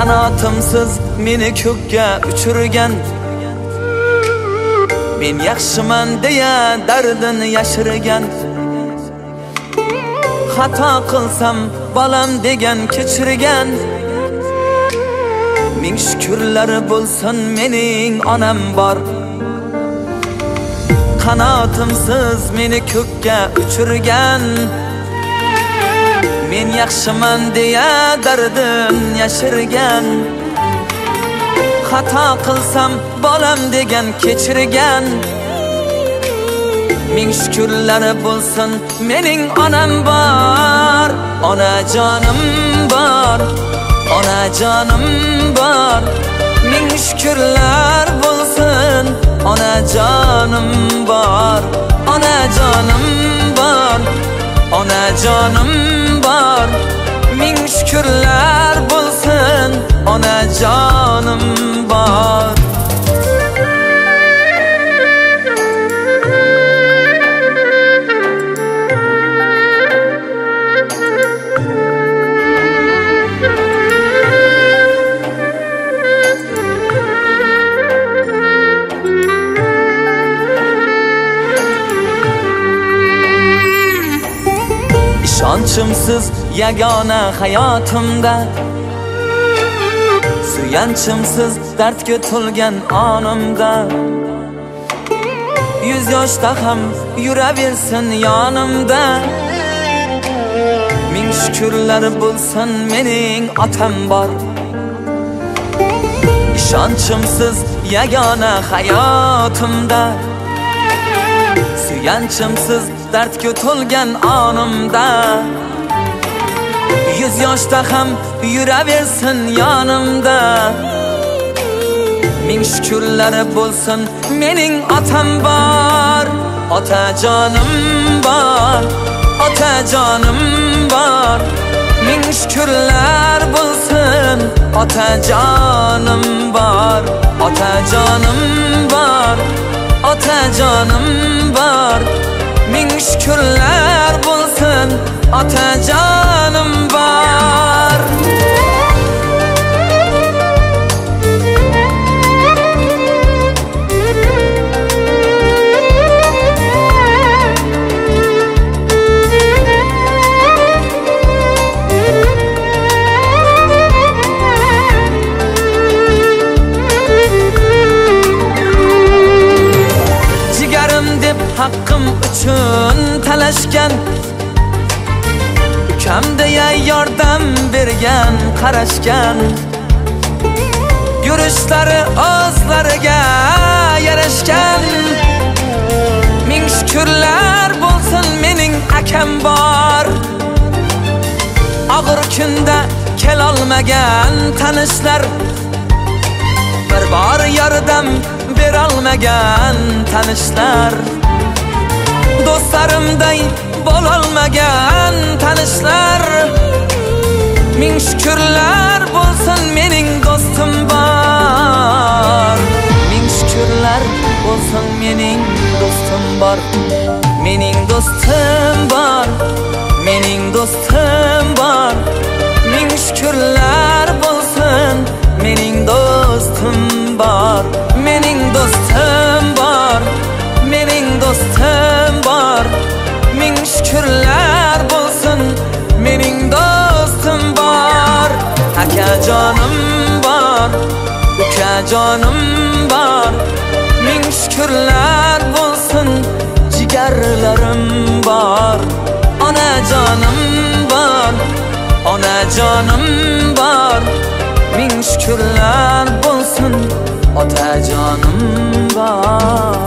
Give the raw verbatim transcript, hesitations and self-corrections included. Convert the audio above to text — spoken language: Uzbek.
Qanotimsiz meni ko'kka uchirgan, men yaxshiman deya dardini yashirgan. Xato qilsam bolam degan kechirgan. Ming shukrlar bo'lsin mening onam bor. Qanotimsiz meni ko'kka uchirgan, men yaxshiman deya dardin yashirgan. Xato qilsam bolam degan kechirgan. Ming shukrlar bo'lsin mening onam bor. Onajonim bor, onajonim bor. Ming shukrlar bo'lsin onajonim bor. Onajonim bor, onajonim bor. Ming shukrlar bo'lsin onajonim bor. İşonchimsiz yagona hayotimda, suyanchimsiz dardga to'lgan onimda. Yuz yoshda ham yuraversin yonimda. Ming shukrlar bo'lsin mening otam bor. İşonchimsiz yagona hayotimda, suyanchimsiz dardga to'lgan onimda. Yuz yoshda ham yuraversin yonimda. Ming shukrlar bo'lsin mening otam bor. Otajonim bor, otajonim bor. Ming shukrlar bo'lsin otajonim bor. Otajonim bor, otajonim bor. Ming shukrlar bo'lsin otajonim bor. Jigarim deb haqqim uchun talashgan, ukam deya yordam bergan, qarashgan. Yurishlari o'zlariga yarashgan. Ming shukrlar bo'lsin mening akam bor. Og'ir kunda kelolmagan tanishlar, bir bor yordam berolmagan tanishlar. Do'stlarimday bo'lolmagan tanishlar. Ming shukrlar bo'lsin mening do'stim bor. Ming shukrlar bo'lsin mening do'stim bor. Mening do'stim bor, mening do'stim bor. Ming shukrlar bo'lsin mening do'stim bor. Mening do'stim bor, mening do'stim bor. Ming shukrlar bo'lsin mening do'stim bor. Akajonim bor, ukajonim bor. Ming shukrlar bo'lsin jigarlarim bor. Onajonim bor, onajonim bor. Ming shukrlar bo'lsin otajonim bor.